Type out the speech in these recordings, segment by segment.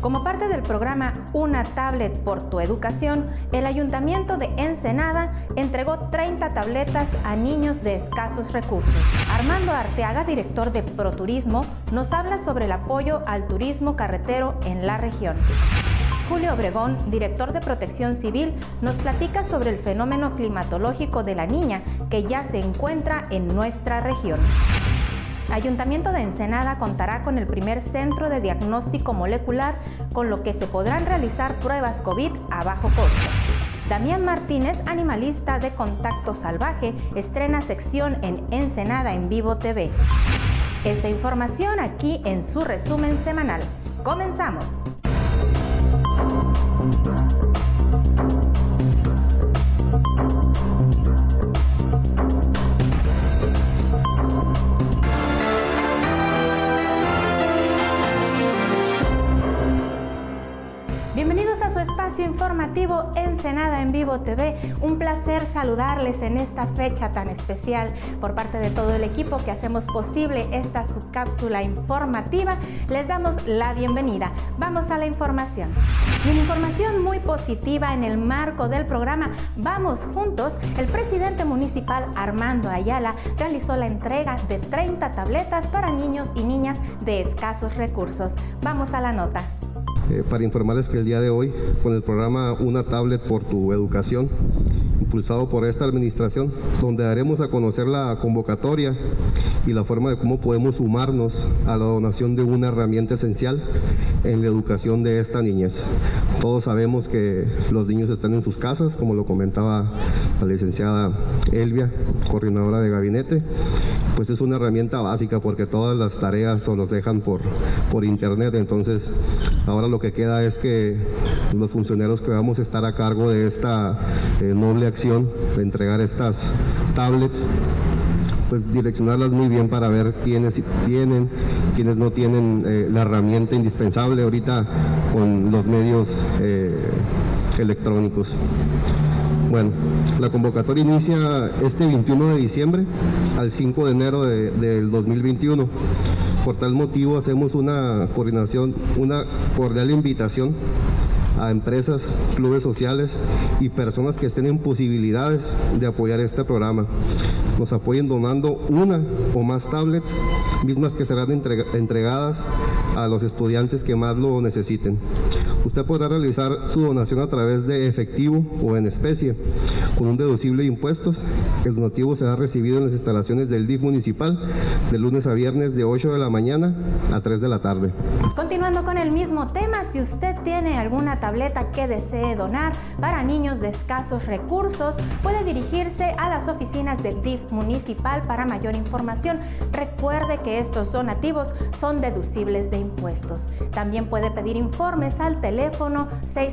Como parte del programa Una tablet por tu educación, el Ayuntamiento de Ensenada entregó 30 tabletas a niños de escasos recursos. Armando Arteaga, director de ProTurismo, nos habla sobre el apoyo al turismo carretero en la región. Julio Obregón, director de Protección Civil, nos platica sobre el fenómeno climatológico de la Niña que ya se encuentra en nuestra región. Ayuntamiento de Ensenada contará con el primer centro de diagnóstico molecular, con lo que se podrán realizar pruebas COVID a bajo costo. Damián Martínez, animalista de Contacto Salvaje, estrena sección en Ensenada en Vivo TV. Esta información aquí en su resumen semanal. ¡Comenzamos! Bienvenidos a su espacio informativo Ensenada en Vivo TV. Un placer saludarles en esta fecha tan especial. Por parte de todo el equipo que hacemos posible esta subcápsula informativa, les damos la bienvenida. Vamos a la información. Y una información muy positiva en el marco del programa Vamos Juntos, el presidente municipal Armando Ayala realizó la entrega de 30 tabletas para niños y niñas de escasos recursos. Vamos a la nota. Para informarles que el día de hoy, con el programa Una tablet por tu educación, impulsado por esta administración, donde daremos a conocer la convocatoria y la forma de cómo podemos sumarnos a la donación de una herramienta esencial en la educación de esta niñez. Todos sabemos que los niños están en sus casas, como lo comentaba la licenciada Elvia, coordinadora de gabinete. Pues es una herramienta básica porque todas las tareas o los dejan por internet. Entonces ahora lo que queda es que los funcionarios que vamos a estar a cargo de esta noble acción de entregar estas tablets, pues direccionarlas muy bien para ver quiénes tienen, quiénes no tienen la herramienta indispensable ahorita con los medios electrónicos. Bueno, la convocatoria inicia este 21 de diciembre al 5 de enero del 2021. Por tal motivo hacemos una cordial invitación a empresas, clubes sociales y personas que estén en posibilidades de apoyar este programa. Nos apoyen donando una o más tablets, mismas que serán entregadas a los estudiantes que más lo necesiten. Usted podrá realizar su donación a través de efectivo o en especie, con un deducible de impuestos. El donativo será recibido en las instalaciones del DIF municipal de lunes a viernes de 8 de la mañana a 3 de la tarde. Continuando con el mismo tema, si usted tiene alguna tableta que desee donar para niños de escasos recursos, puede dirigirse a las oficinas del DIF municipal para mayor información. Recuerde que estos donativos son deducibles de impuestos. También puede pedir informes al teléfono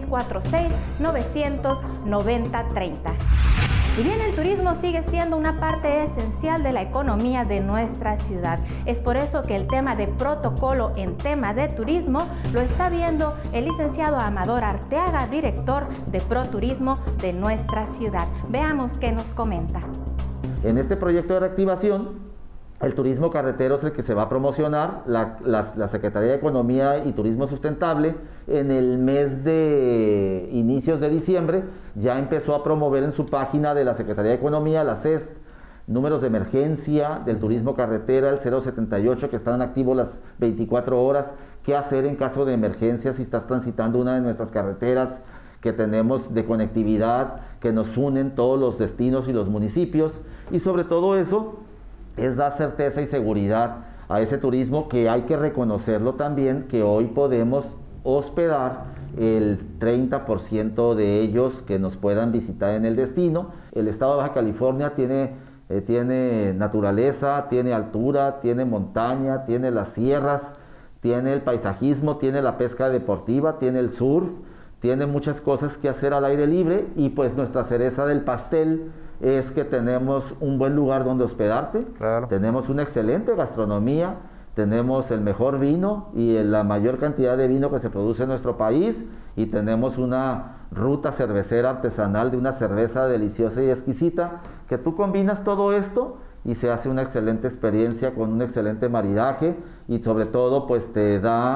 646-900-9030. Si bien el turismo sigue siendo una parte esencial de la economía de nuestra ciudad, es por eso que el tema de protocolo en tema de turismo lo está viendo el licenciado Amador Arteaga, director de ProTurismo de nuestra ciudad. Veamos qué nos comenta. En este proyecto de reactivación, el turismo carretero es el que se va a promocionar. La Secretaría de Economía y Turismo Sustentable en el mes de inicios de diciembre ya empezó a promover en su página de la Secretaría de Economía, la CEST, números de emergencia del turismo carretera, el 078, que están activos las 24 horas, qué hacer en caso de emergencia si estás transitando una de nuestras carreteras que tenemos de conectividad, que nos unen todos los destinos y los municipios, y sobre todo eso es dar certeza y seguridad a ese turismo, que hay que reconocerlo también, que hoy podemos hospedar el 30% de ellos que nos puedan visitar en el destino. El estado de Baja California tiene naturaleza, tiene altura, tiene montaña, tiene las sierras, tiene el paisajismo, tiene la pesca deportiva, tiene el surf, tiene muchas cosas que hacer al aire libre, y pues nuestra cereza del pastel es que tenemos un buen lugar donde hospedarte, claro. Tenemos una excelente gastronomía, tenemos el mejor vino y la mayor cantidad de vino que se produce en nuestro país, y tenemos una ruta cervecera artesanal de una cerveza deliciosa y exquisita, que tú combinas todo esto y se hace una excelente experiencia con un excelente maridaje, y sobre todo pues te da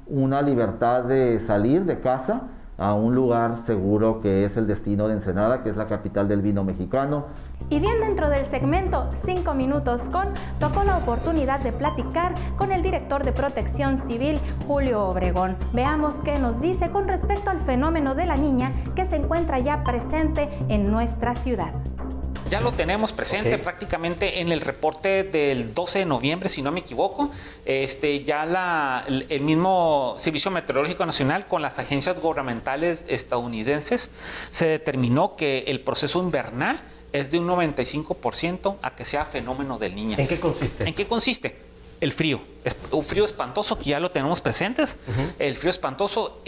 una libertad de salir de casa a un lugar seguro que es el destino de Ensenada, que es la capital del vino mexicano. Y bien, dentro del segmento 5 minutos con, tocó la oportunidad de platicar con el director de Protección Civil, Julio Obregón. Veamos qué nos dice con respecto al fenómeno de la niña que se encuentra ya presente en nuestra ciudad. Ya lo tenemos presente prácticamente en el reporte del 12 de noviembre, si no me equivoco. Ya el mismo Servicio Meteorológico Nacional con las agencias gubernamentales estadounidenses se determinó que el proceso invernal es de un 95% a que sea fenómeno del Niño. ¿En qué consiste? ¿En qué consiste? El frío. Es un frío espantoso que ya lo tenemos presentes. El frío espantoso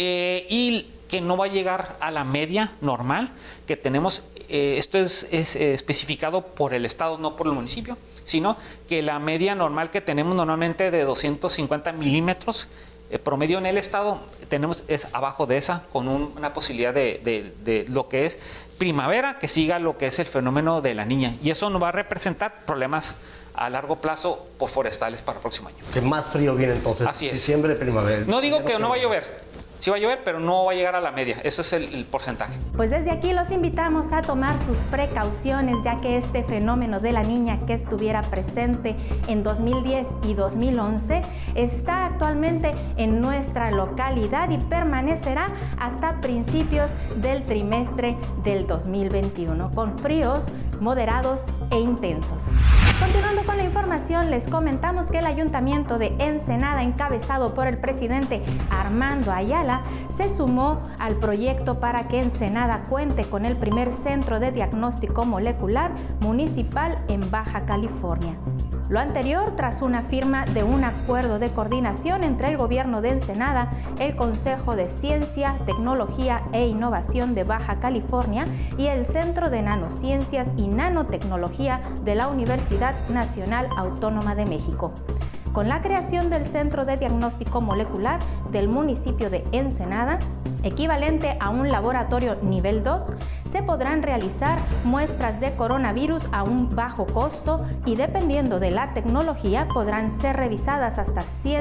y que no va a llegar a la media normal que tenemos. Esto es especificado por el estado, no por el municipio, sino que la media normal que tenemos normalmente de 250 milímetros promedio en el estado tenemos es abajo de esa, con una posibilidad de lo que es primavera que siga lo que es el fenómeno de la Niña, y eso nos va a representar problemas a largo plazo por forestales para el próximo año. Que más frío viene entonces. Así es. Diciembre, primavera. No digo que no va a llover. Sí va a llover, pero no va a llegar a la media. Eso es el porcentaje. Pues desde aquí los invitamos a tomar sus precauciones, ya que este fenómeno de la Niña que estuviera presente en 2010 y 2011 está actualmente en nuestra localidad y permanecerá hasta principios del trimestre del 2021, con fríos moderados e intensos. Continuando con la información, les comentamos que el Ayuntamiento de Ensenada, encabezado por el presidente Armando Ayala, se sumó al proyecto para que Ensenada cuente con el primer centro de diagnóstico molecular municipal en Baja California. Lo anterior tras una firma de un acuerdo de coordinación entre el Gobierno de Ensenada, el Consejo de Ciencia, Tecnología e Innovación de Baja California y el Centro de Nanociencias y Nanotecnología de la Universidad Nacional Autónoma de México. Con la creación del Centro de Diagnóstico Molecular del municipio de Ensenada, equivalente a un laboratorio nivel 2, se podrán realizar muestras de coronavirus a un bajo costo y, dependiendo de la tecnología, podrán ser revisadas hasta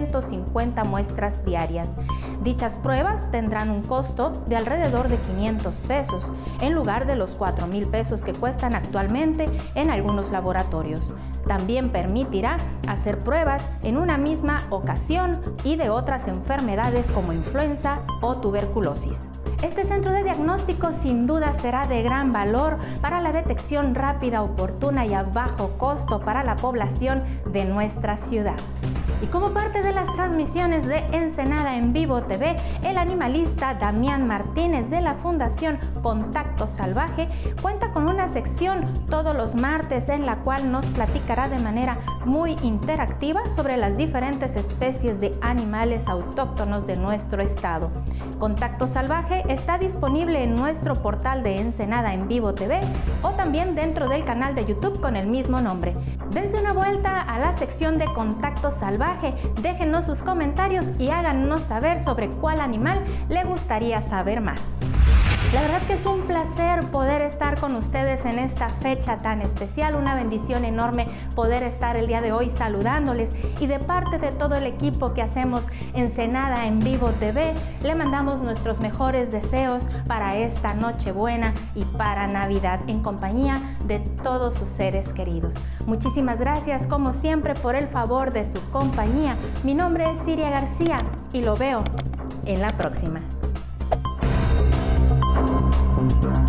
150 muestras diarias. Dichas pruebas tendrán un costo de alrededor de 500 pesos, en lugar de los 4,000 pesos que cuestan actualmente en algunos laboratorios. También permitirá hacer pruebas en una misma ocasión y de otras enfermedades como influenza o tuberculosis. Este centro de diagnóstico sin duda será de gran valor para la detección rápida, oportuna y a bajo costo para la población de nuestra ciudad. Y como parte de las transmisiones de Ensenada en Vivo TV, el animalista Damián Martínez de la Fundación Contacto Salvaje cuenta con una sección todos los martes en la cual nos platicará de manera muy interactiva sobre las diferentes especies de animales autóctonos de nuestro estado. Contacto Salvaje está disponible en nuestro portal de Ensenada en Vivo TV o también dentro del canal de YouTube con el mismo nombre. Dense una vuelta a la sección de Contacto Salvaje, déjenos sus comentarios y háganos saber sobre cuál animal le gustaría saber más. La verdad que es un placer poder estar con ustedes en esta fecha tan especial, una bendición enorme poder estar el día de hoy saludándoles, y de parte de todo el equipo que hacemos Ensenada en Vivo TV, le mandamos nuestros mejores deseos para esta Nochebuena y para Navidad en compañía de todos sus seres queridos. Muchísimas gracias como siempre por el favor de su compañía. Mi nombre es Siria García y lo veo en la próxima.